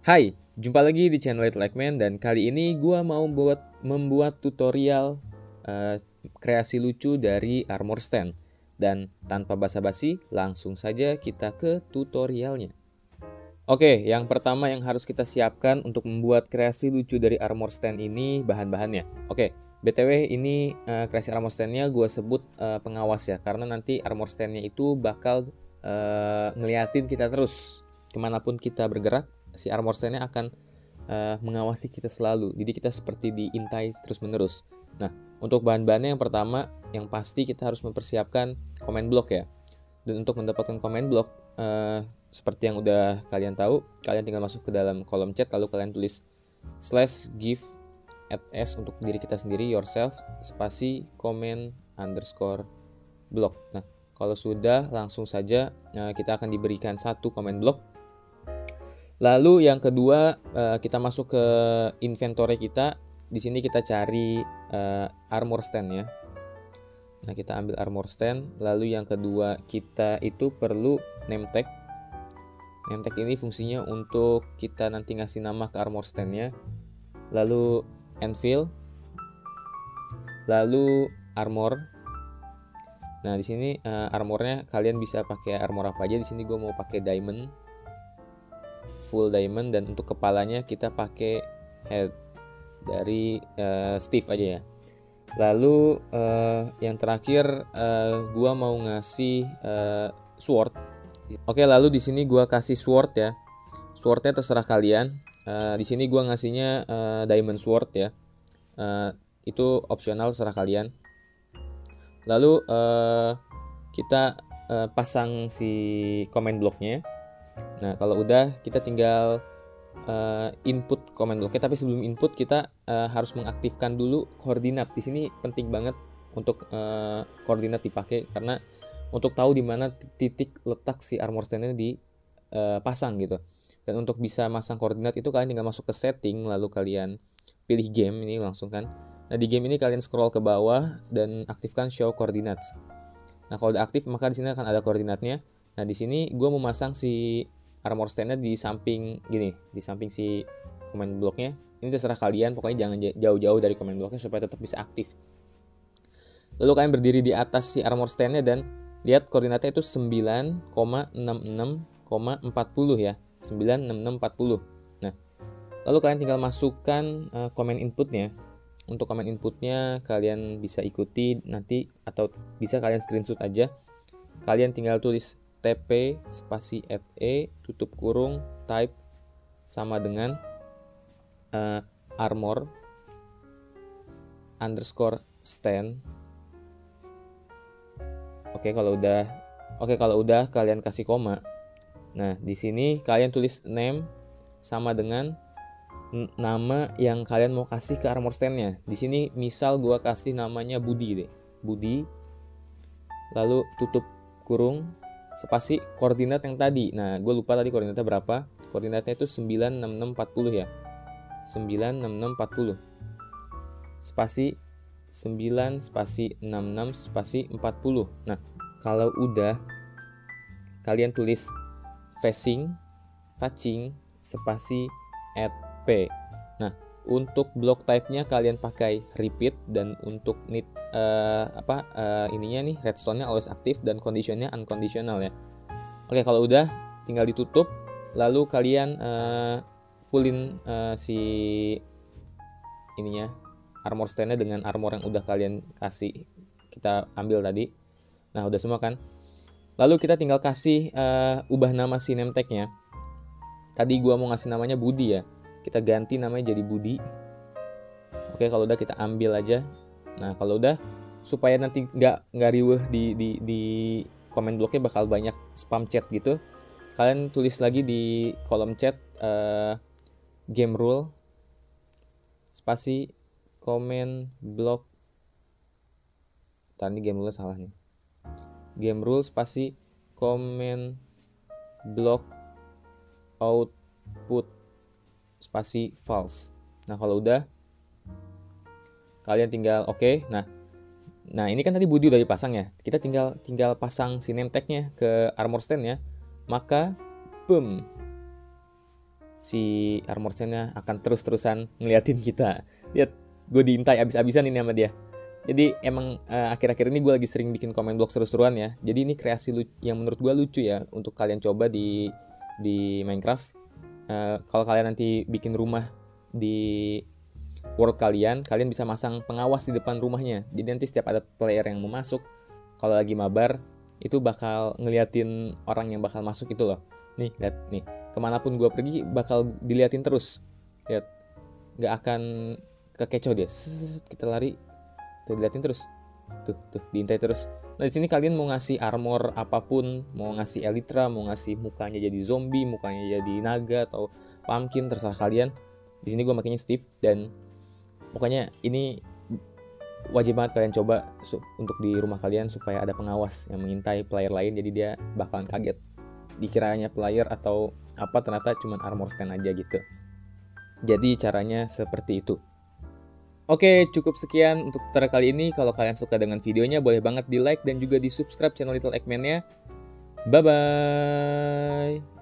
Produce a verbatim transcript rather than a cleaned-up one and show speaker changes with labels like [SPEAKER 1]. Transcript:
[SPEAKER 1] Hai, jumpa lagi di channel Little Eggman dan kali ini gua mau buat membuat tutorial uh, kreasi lucu dari armor stand. Dan tanpa basa-basi, langsung saja kita ke tutorialnya. Oke, yang pertama yang harus kita siapkan untuk membuat kreasi lucu dari armor stand ini bahan-bahannya. Oke, B T W ini uh, kreasi armor standnya gue sebut uh, pengawas ya, karena nanti armor standnya itu bakal uh, ngeliatin kita terus kemanapun kita bergerak. Si armor stand-nya akan uh, mengawasi kita selalu. Jadi kita seperti diintai terus-menerus. Nah, untuk bahan-bahannya yang pertama, yang pasti kita harus mempersiapkan comment block ya. Dan untuk mendapatkan comment block, uh, seperti yang udah kalian tahu, kalian tinggal masuk ke dalam kolom chat, lalu kalian tulis slash give at s untuk diri kita sendiri, yourself, spasi comment underscore block. Nah, kalau sudah, langsung saja uh, kita akan diberikan satu comment block. Lalu yang kedua, kita masuk ke inventory kita. Di sini kita cari uh, armor stand ya. Nah, kita ambil armor stand. Lalu yang kedua, kita itu perlu name tag. Name tag ini fungsinya untuk kita nanti ngasih nama ke armor standnya. Lalu anvil. Lalu armor. Nah, di sini uh, armornya kalian bisa pakai armor apa aja. Di sini gue mau pakai diamond. Full diamond, dan untuk kepalanya kita pakai head dari uh, Steve aja ya. Lalu uh, yang terakhir uh, gua mau ngasih uh, sword. Oke, lalu di sini gua kasih sword ya. Swordnya terserah kalian. Uh, di sini gua ngasihnya uh, diamond sword ya. Uh, itu opsional, terserah kalian. Lalu uh, kita uh, pasang si comment blocknya. Nah, kalau udah kita tinggal uh, input comment blocknya, tapi sebelum input kita uh, harus mengaktifkan dulu koordinat. Di sini penting banget untuk uh, koordinat dipakai, karena untuk tahu di mana titik letak si armor stand-nya dipasang uh, gitu. Dan untuk bisa masang koordinat itu kalian tinggal masuk ke setting, lalu kalian pilih game ini langsung kan. Nah, di game ini kalian scroll ke bawah dan aktifkan show coordinates. Nah, kalau udah aktif maka di sini akan ada koordinatnya. Nah, di sini gue mau masang si armor stand-nya di samping gini, di samping si comment block-nya. Ini terserah kalian, pokoknya jangan jauh-jauh dari comment block-nya supaya tetap bisa aktif. Lalu kalian berdiri di atas si armor stand-nya dan lihat koordinatnya itu sembilan koma enam enam koma empat nol ya. sembilan enam enam empat nol. Nah, lalu kalian tinggal masukkan uh, comment inputnya. Untuk comment inputnya kalian bisa ikuti nanti atau bisa kalian screenshot aja. Kalian tinggal tulis tp spasi at e tutup kurung type sama dengan uh, armor underscore stand. Oke, kalau udah oke kalau udah kalian kasih koma. Nah, di sini kalian tulis name sama dengan n- nama yang kalian mau kasih ke armor stand-nya. Di sini misal gua kasih namanya Budi deh. Budi. Lalu tutup kurung spasi koordinat yang tadi. Nah, gue lupa tadi koordinatnya berapa. Koordinatnya itu sembilan enam enam empat nol ya. sembilan enam enam empat nol. Spasi sembilan spasi enam enam spasi empat nol. Nah, kalau udah kalian tulis facing facing spasi at p. Nah, untuk block type-nya kalian pakai repeat, dan untuk need uh, apa uh, ininya nih redstone-nya always aktif dan condition-nya unconditional ya. Oke, kalau udah tinggal ditutup, lalu kalian uh, fullin uh, si ininya armor stand-nya dengan armor yang udah kalian kasih kita ambil tadi. Nah, udah semua kan? Lalu kita tinggal kasih uh, ubah nama si name tag-nya. Tadi gua mau ngasih namanya Budi ya. Kita ganti namanya jadi Budi. Oke, kalau udah kita ambil aja. Nah, kalau udah, supaya nanti nggak nggak riweh di di di comment blocknya bakal banyak spam chat gitu, kalian tulis lagi di kolom chat uh, game rule spasi comment block. Tadi game rule salah nih. Game rule spasi comment block output spasi false. Nah, kalau udah kalian tinggal oke. Okay. Nah, nah ini kan tadi Budi udah dipasang ya. Kita tinggal tinggal pasang si name tag-nya ke armor stand ya. Maka boom. si armor stand-nya akan terus-terusan ngeliatin kita. Lihat, gue diintai abis-abisan ini sama dia. Jadi emang uh, akhir-akhir ini gue lagi sering bikin komen blog seru-seruan ya. Jadi ini kreasi lu- yang menurut gue lucu ya untuk kalian coba di di Minecraft. Uh, kalau kalian nanti bikin rumah di world kalian, kalian bisa masang pengawas di depan rumahnya. Jadi nanti setiap ada player yang mau masuk, kalau lagi mabar, itu bakal ngeliatin orang yang bakal masuk itu loh. Nih, lihat nih. Kemanapun gue pergi bakal diliatin terus. Lihat, nggak akan kekecoh dia. Sss, kita lari. Tuh diliatin terus, tuh tuh diintai terus. Nah di sini kalian mau ngasih armor apapun, mau ngasih elytra, mau ngasih mukanya jadi zombie, mukanya jadi naga atau pumpkin, terserah kalian. Di sini gue makainya Steve dan pokoknya ini wajib banget kalian coba su- untuk di rumah kalian supaya ada pengawas yang mengintai player lain, jadi dia bakalan kaget dikiranya player atau apa, ternyata cuma armor stand aja gitu. Jadi caranya seperti itu. Oke, cukup sekian untuk tutorial kali ini. Kalau kalian suka dengan videonya, boleh banget di like dan juga di subscribe channel Little Eggman-nya. Bye-bye!